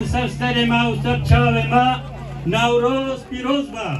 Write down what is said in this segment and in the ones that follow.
سر ما و سر چاو ما نوروز پیروز ما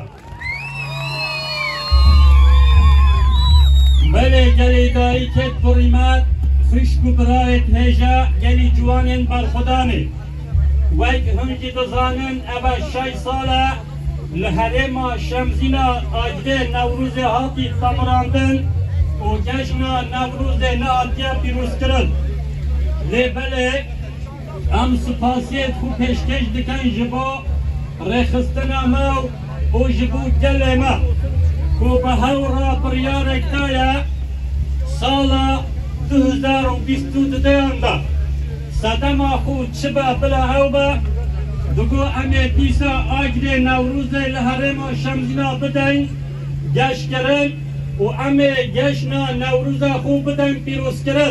بله گلی دایی کت بریمت خشک و برایت هجا گلی جوانین بر خدانه ویک همجی دزانن اوه 6 ساله لحرم شمزینا آجده نوروز هاتی تمراندن و جشنا نوروز نهاتیا پیروز کرد لیبله ام سپاسیت خو پیشکش دکن جبا رخستنا ما و جبو گل ما کو به هورا پریار اکتایا سالا 2022 انده صدم خود چبا بلا هوبا دگو امی دیسا آجر نوروز لحرم شمزینا بدن گش کرن و امی گشنا نوروز خوب بدن پیروز کرن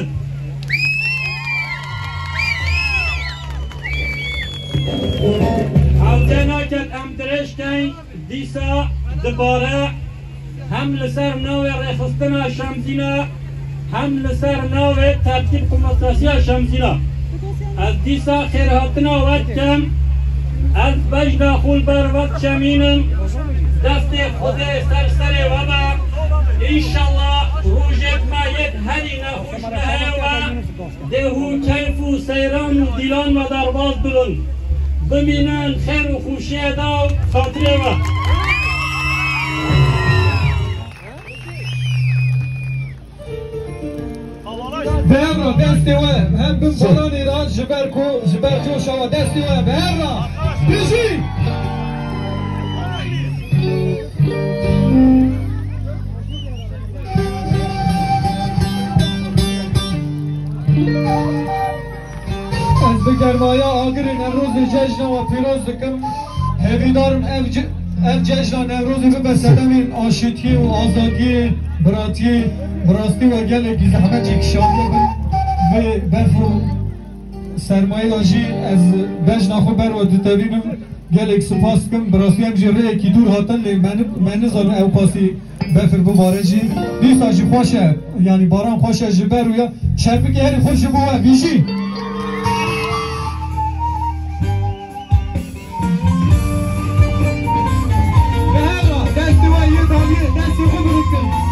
حوزینا کت ام درشتن دیسا دباره هم لسر نو رخستنا شمزینا هم لسر نو ترتیب کمستاسی شمزینا از دیسا خیرهاتنا وقت کم از بجنا خول بر وقت شمینم دست خود سر وبا انشالله روجت ما یک هری نخوش نهیوه دهو کیف و سیران و دیلان و درباز بلن ببینن خیر و خوشی دا خاطره و بهرا دستی و هم بم بالان ایران جبر تو شما دستی و بهرا بیشی از بگرمایا آگرین امروز جشن و پیروز دکم هیویدارم ام جشن نوروز به سدمین آشتی و آزادی براتی براستی و گلگی زحمت چکشان و برفو سرمایه داشی از بجن خود بر و دتابینم گلگ سپاس کم براستی هم جره کی دور هاتن لی من نزارم او پاسی بفر بو بارجی دیستا جی خوشه یعنی باران خوشه جبر و یا شرفی که هری خوش بو بیشی دستی و یه دالیه دستی خود برود کن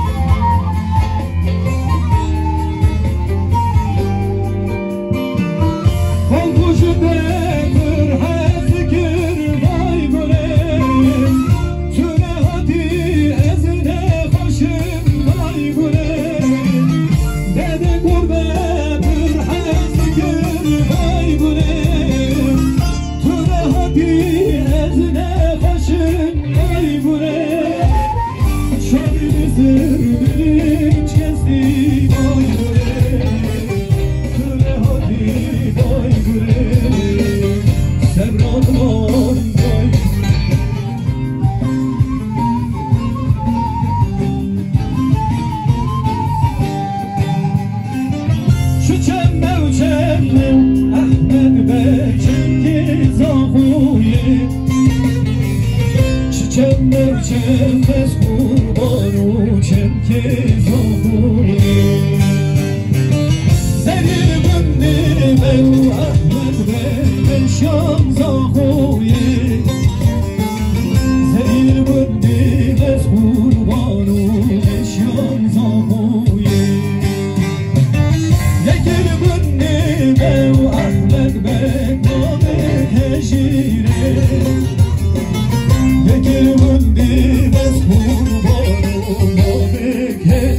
Hey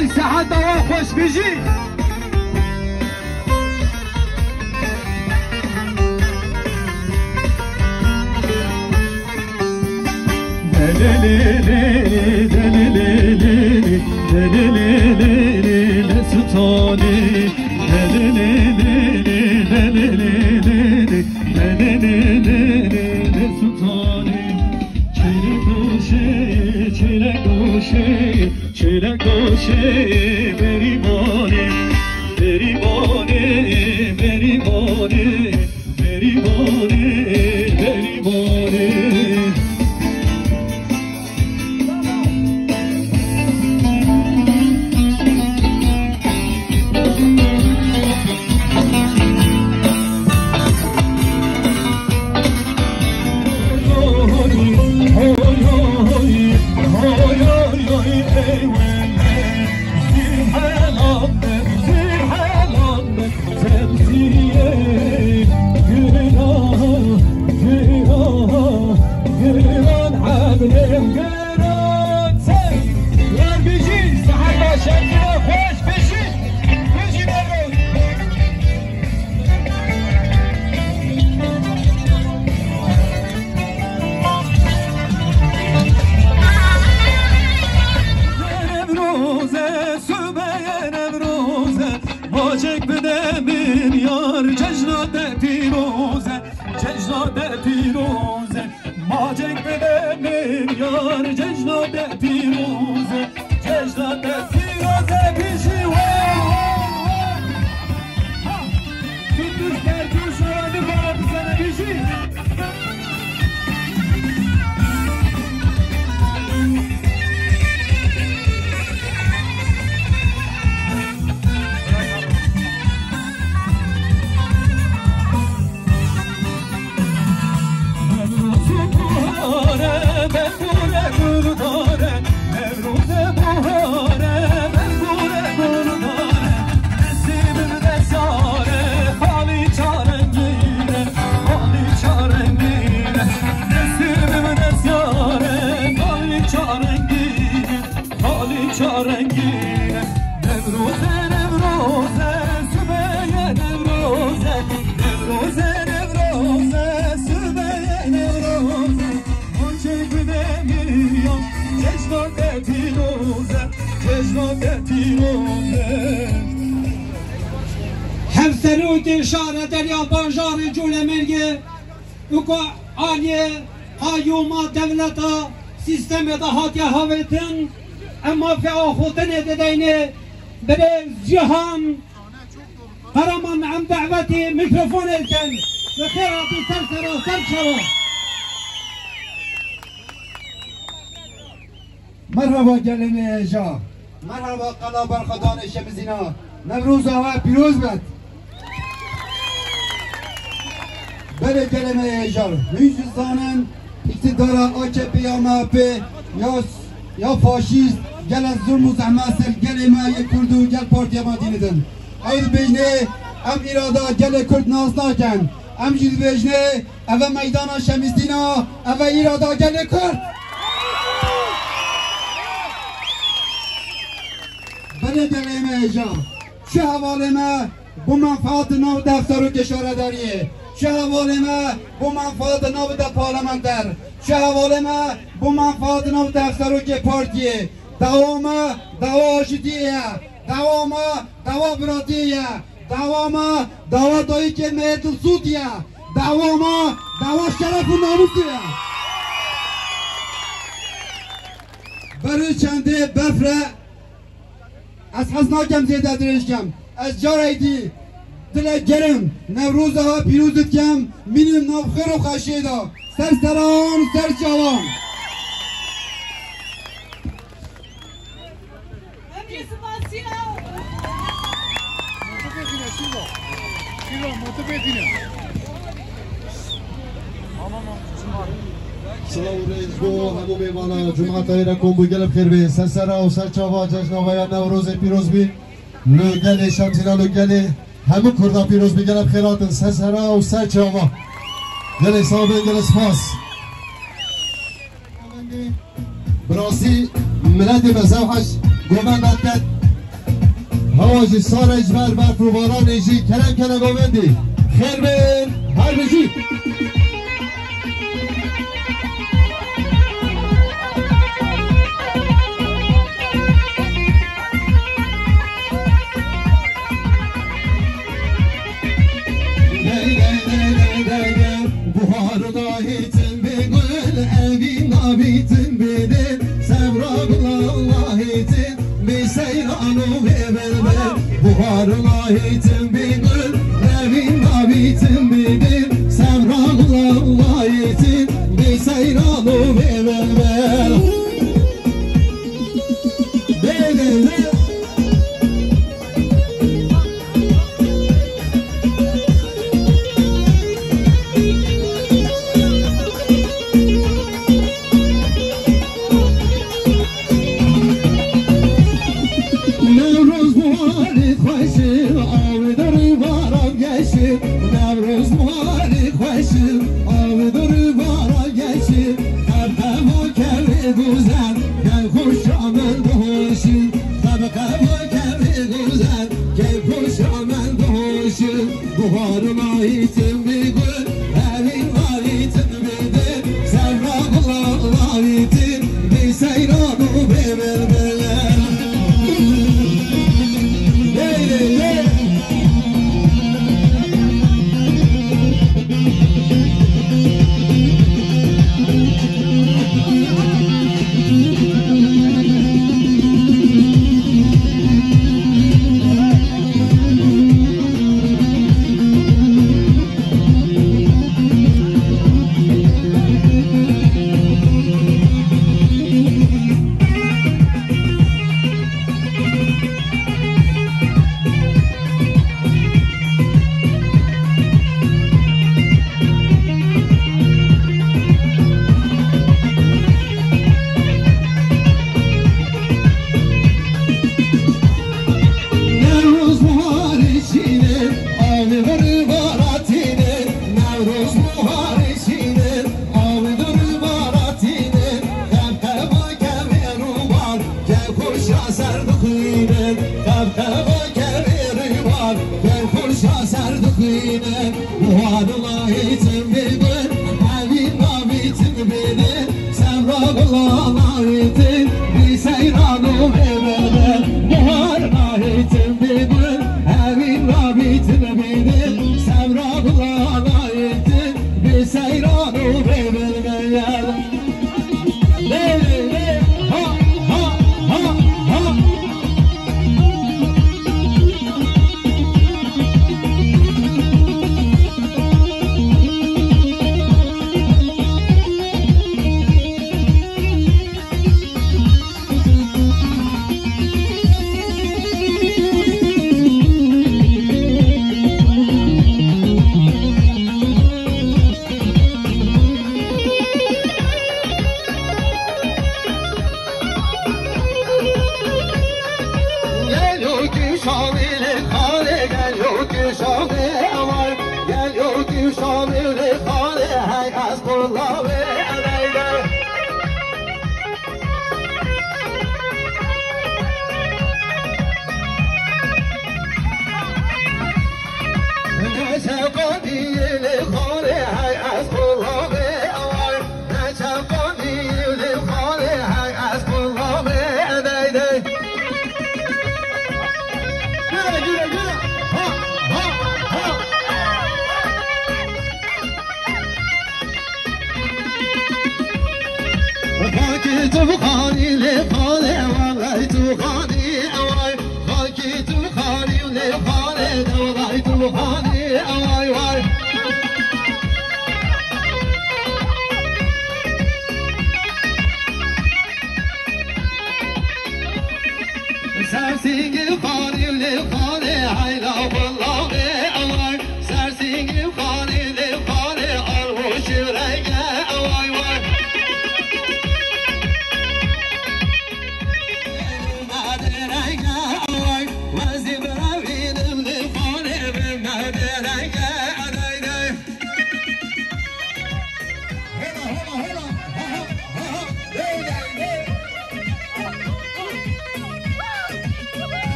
جی صحت دوا خوش بیجی همسروت شهر دریا بازار جول مرگه وکو آلیه قیوما دولتا سیستم دهاتی هاویتن اما فی آخوتن ددینه بره جهان هرمان عم دعوتی میکروفون الکن و خیراتی سر شوا مرحبا گلمه جا مرحبا قلابر خدان شمزینا نوروز آوا پیروز بد بله گلمه ایجار میزانن اقتدار AKP یا MHP یا فاشیست گل از ظلم و زحمت سر گلمه یک کرد و گل پارتی ما دیندن اید بیجنه ام ارادا گل کرد ناز ناکن ام جید بیجنه اوه میدان شمزینا اوه ارادا گل کرد بله گلمه ایجار چه حواله ما bu menfaat nav defteru keşaredariye. Şu havaleme bu menfaat nav de parlamenter. Şu havaleme bu menfaat nav defteru ke partiye. Davama dava aşitiye. Davama dava bratiye. Davama dava dayı ke mehedil sudiye. Davama dava şerefu namusiye. Beri çende befre از حسناکم زیده درشکم از جارایدی دل گرم نوروز ها پیروزت کم مینیم نوخر و خشیدا سر سران سر جوان سلام رئیس بو همو میوانا جمعه تایره کن بو گلب خیر بی سر سرا و سر چاوا جشن آقای نوروز پیروز بی لگل شمسینا لگل همو کردا پیروز بی گلب خیراتن سر سرا و سر چاوا گل صاحب گل سپاس براسی ملت بزوحش گومندت هواجی سارج بر باران ایجی کرم کنه گومندی خیر بین هر بجی Allah'ın bir gül, evin abitin bilir. Semrağlallahitin bir seyranı vermel.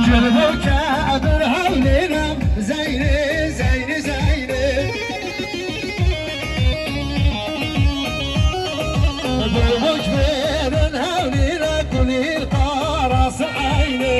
جلبك عبر هولنا زيني زيني زيني جلبك بين هولنا كل القراص عيني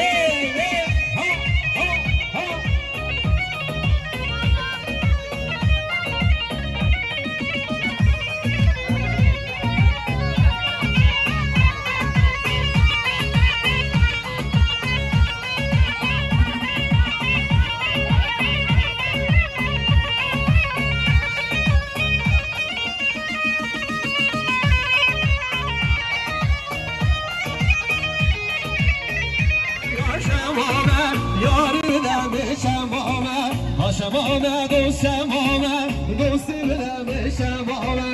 شمامه دوست شمامه دوستی بدم شمامه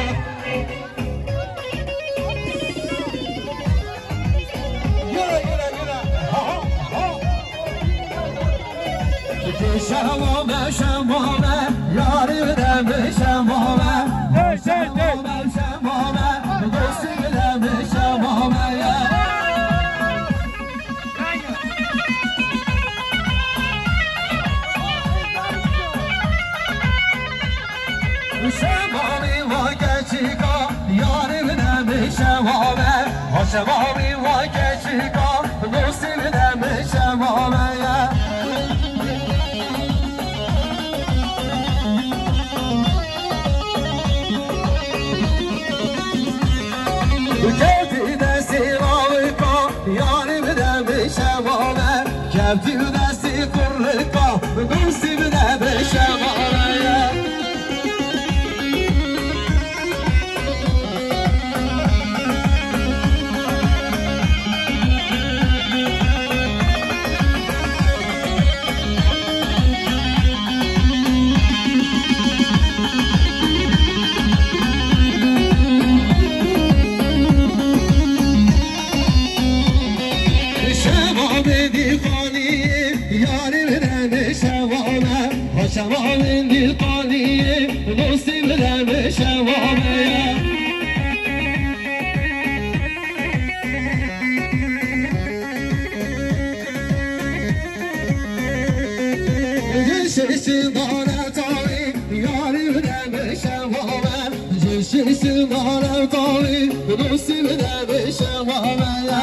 شمامه شمامه یاری بدم شمامه شمامه شمامه دوستی بدم شمامه شمامي وكشيكا ياري بدم شمامه شمامي وكشيكا دوستي بدم شمامه كيفي دستي راويكا ياري بدم شمامه كيفي دستي كركا دوستي بدم شمامه شمامين دي القانية دوستي بدم شمامية جيشي دارة طالي ياري بدم شمامة جيشي دارة طالي دوستي بدم شمامية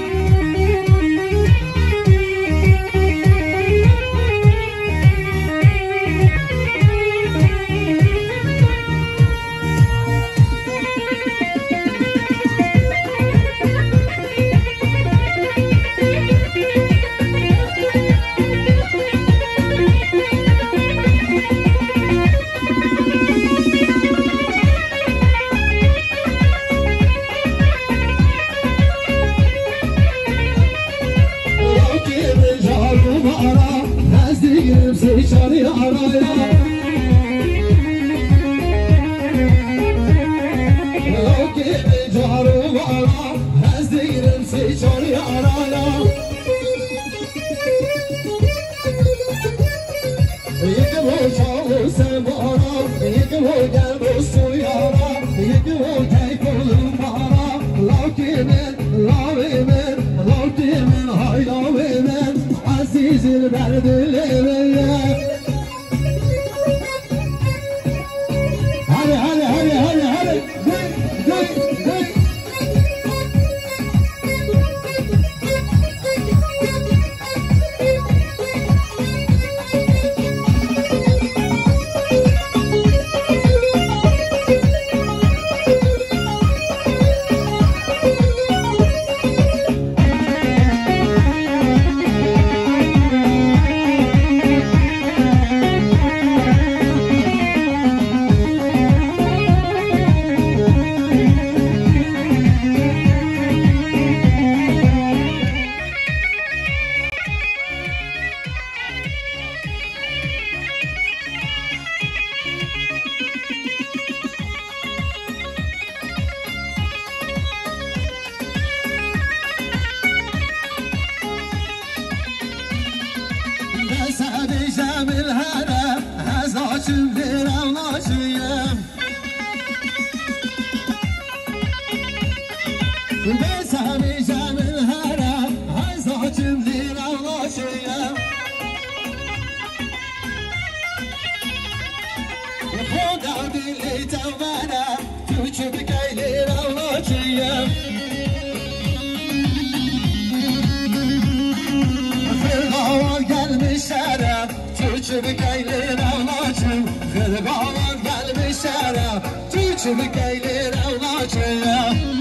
سيشاري عرايا لو كيف جارو وعرا هزير سيشاري عرايا يكبو شاو سمارا يكبو قلبو سيارا يكبو كيفو المارا لو كيمن لاويمن لو كيمن هاي لاويمن عزيز البرد الليل بس همي جامل هرا هاي صوت مدير geli tavana küçük gelir avlacıyım Kırgavar gelmişlere küçük gelir avlacıyım Kırgavar gelmişlere küçük gelir avlacıyım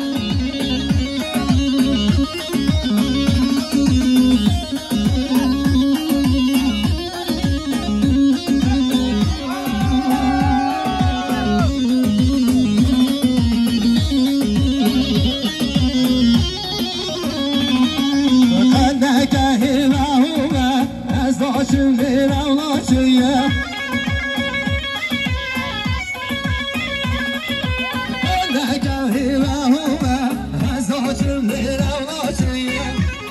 Azdaçıdır avlacıya Negahı vahuve Azdaçıdır avlacıya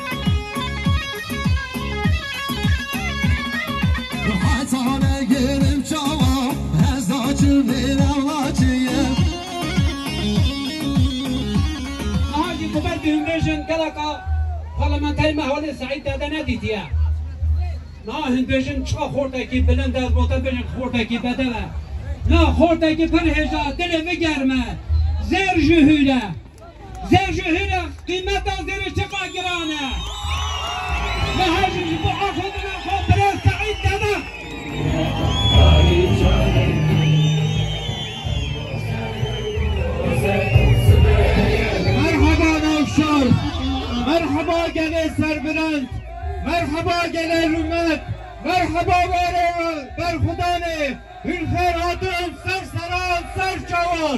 Hatane girim çava Azdaçıdır avlacıya Ahadi kubar düğünbeşin kalaka parlamenteri mehvali Said Dede ne dedi ya? Nahin bejin çka xordaki bilind az bota bejin xordaki bedeve. Na xordaki perheja dilevi germe. Zer jühüle. Zer jühüle kıymet az deri çıka girane. Ve her şey bu akıdına xobere Said Dede. Merhaba Navşar. Merhaba gele Serbirand. Merhaba gele Rümet. Merhaba varı berhudane. Hülfer adım serseran serçavan.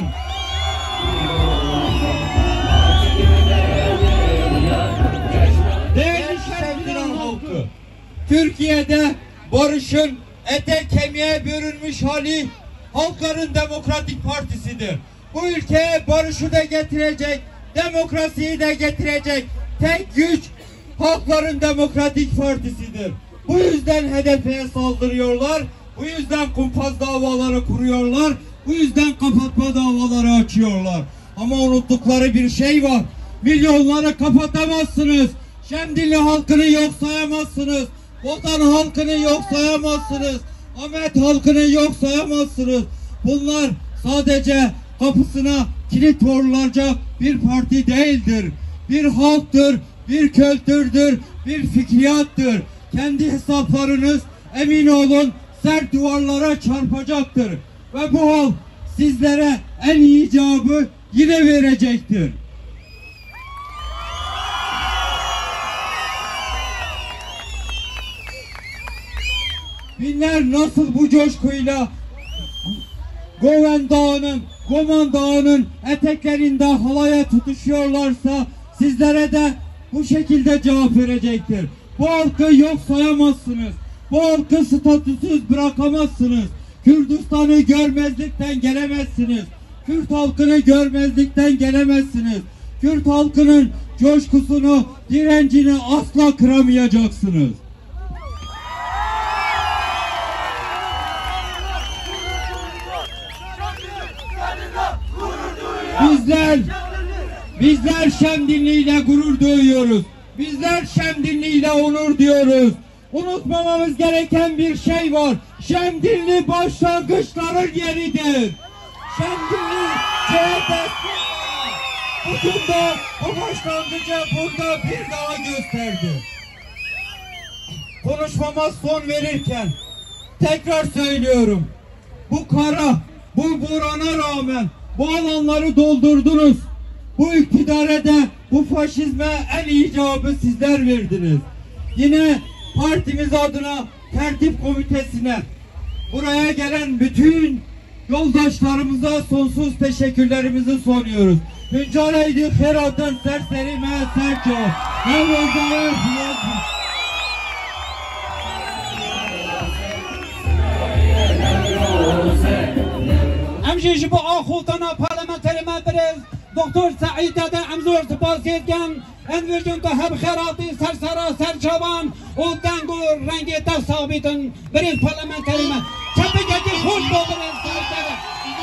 Değerli Şerbiran halkı. Türkiye'de barışın ete kemiğe bürünmüş hali Halkların Demokratik Partisi'dir. Bu ülkeye barışı da getirecek, demokrasiyi de getirecek tek güç Halkların Demokratik Partisi'dir. Bu yüzden HDP'ye saldırıyorlar, bu yüzden kumpas davaları kuruyorlar, bu yüzden kapatma davaları açıyorlar. Ama unuttukları bir şey var, milyonları kapatamazsınız, Şemdinli halkını yok sayamazsınız, Botan halkını yok sayamazsınız, Ahmet halkını yok sayamazsınız. Bunlar sadece kapısına kilit vurulacak bir parti değildir. Bir halktır, bir kültürdür, bir fikriyattır. Kendi hesaplarınız emin olun sert duvarlara çarpacaktır. Ve bu halk sizlere en iyi cevabı yine verecektir. Binler nasıl bu coşkuyla Goven Dağı'nın, Goman Dağı'nın eteklerinde halaya tutuşuyorlarsa sizlere de bu şekilde cevap verecektir. Bu halkı yok sayamazsınız. Bu halkı statüsüz bırakamazsınız. Kürdistan'ı görmezlikten gelemezsiniz. Kürt halkını görmezlikten gelemezsiniz. Kürt halkının coşkusunu, direncini asla kıramayacaksınız. Bizler Şemdinli ile gurur duyuyoruz. Bizler Şemdinli ile onur diyoruz. Unutmamamız gereken bir şey var. Şemdinli başlangıçların yeridir. Şemdinli CHP'si bugün de bu başlangıcı burada bir daha gösterdi. Konuşmama son verirken tekrar söylüyorum. Bu kara, bu burana rağmen bu alanları doldurdunuz. Bu iktidara da bu faşizme en iyi cevabı sizler verdiniz. Yine partimiz adına tertip komitesine, buraya gelen bütün yoldaşlarımıza sonsuz teşekkürlerimizi sunuyoruz. Hüncaleydi Herat'ın serseri me serço. Emşi bu ahultana parlamenteri meberiz. Doktor Said Dede emzor spas etken envercun da hep Herat'ı sersera serçavan o dengu rengi de sabitin biriz parlamenteri me. Çapıcaki hoş buldunuz Said Dede.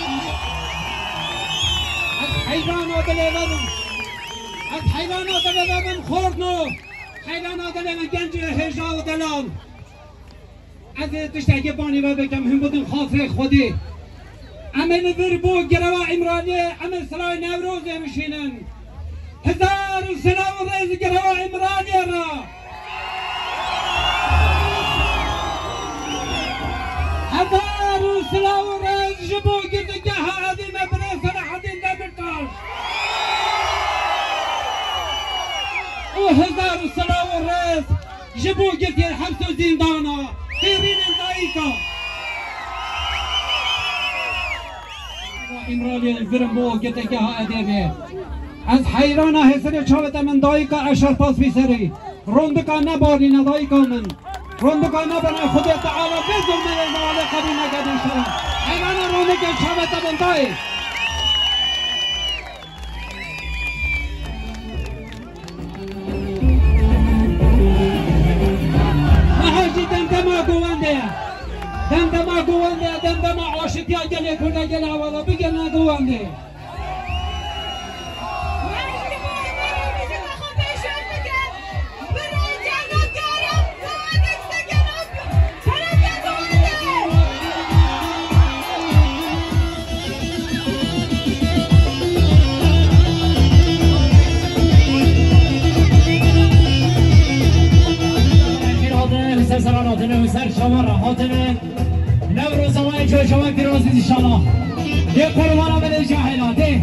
Hayran adelevedim. Hayran adelevedim khordnu. Hayran adelevedim genci hejav delal. از تشتاقی بانی و بگم هم بودن خاطر خودی امن ور بو گروا عمرانی امن سرای نوروز میشینن 1000 سنه و رز گروا عمرانی را هزار سنه و رز جبو گردگه عدیم برسن عدیم دمتاش و 1000 سنه و رز جبو گردگه حبس و زندانا خیرین دایکا امرالی الفرم بو گردگه عدیمه از حیران حسن چاوت من دایکا اشار پاس بیسری روندکا نباری ندایکا من روندکا نباری خود تعالی بزرگ من ازوال قبیل نگدن شرم حیران روندکا چاوت من دای محاجی دندما گوانده دندما گوانده دندما عاشقی گلی کنه گلی حوالا بگل نگوانده سر شما را حاطمه نوروز ما جو شما پیروزی انشالله یه قربانا بده جاهلاته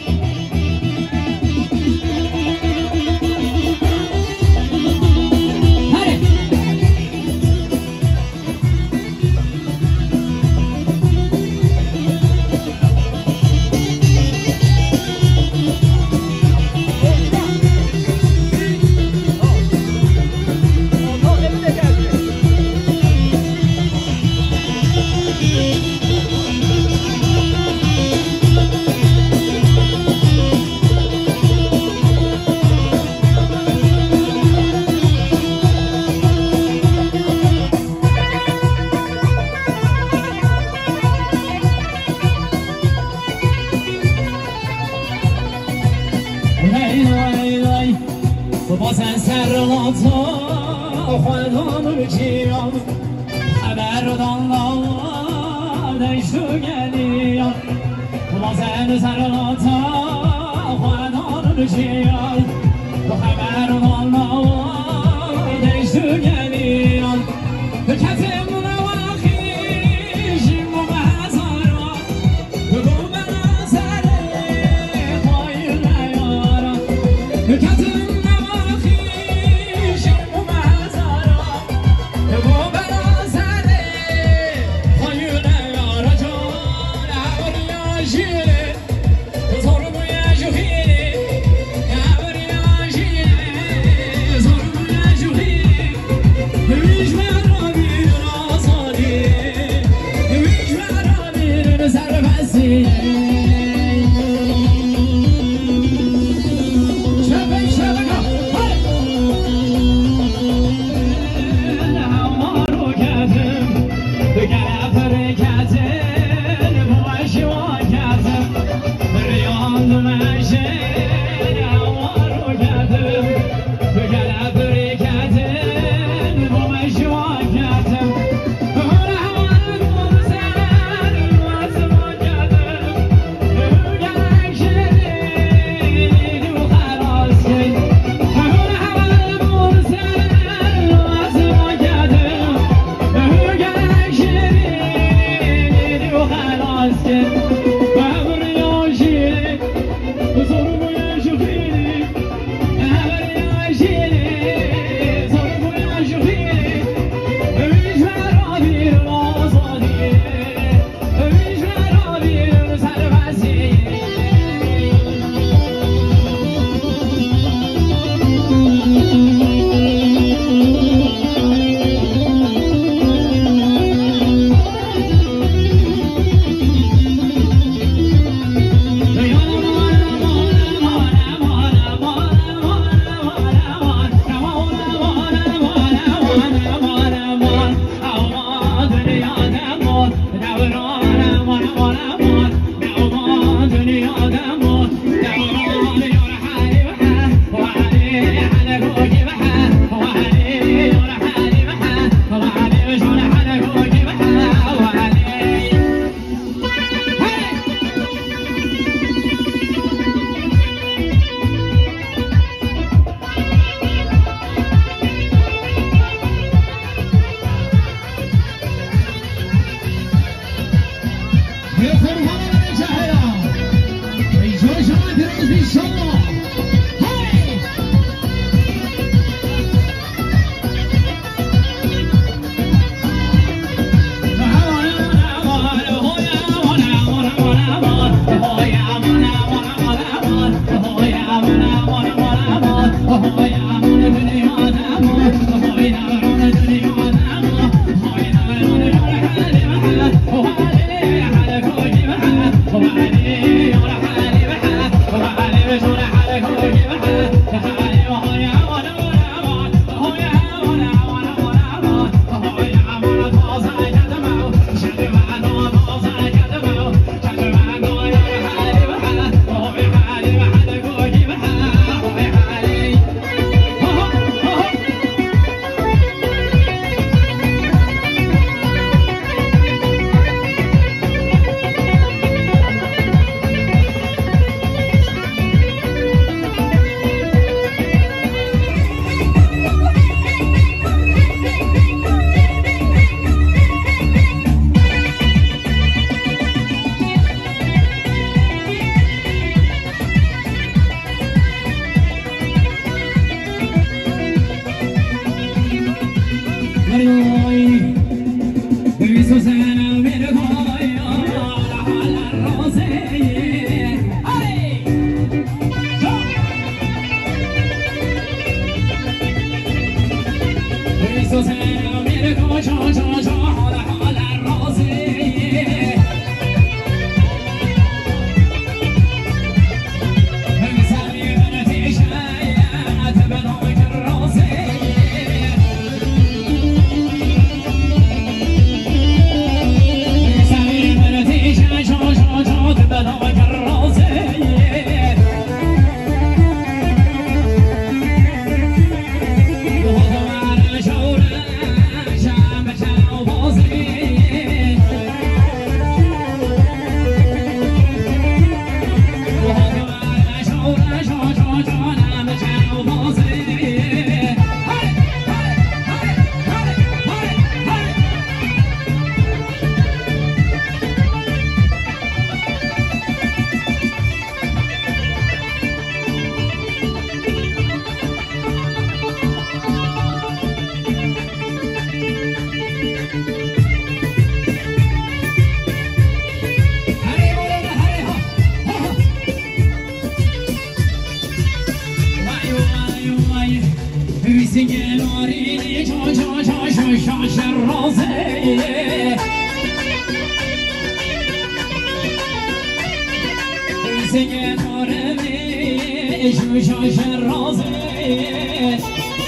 بازن سر لاتا خودم بچیم خبر دانلار دشتو گلیم بازن سر لاتا خودم بچیم خبر دانلار دشتو گلیم کتم نواخیشیم و بزارا بگو بنظر خواهی نیارا کتم Singing for me,